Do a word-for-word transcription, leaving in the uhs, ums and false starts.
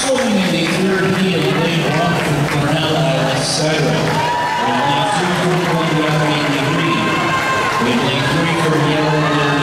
Following in the third heat of lane one from Cornell Island Cyril. In lane two from Columbia, eighty-three. In lane three from Yellow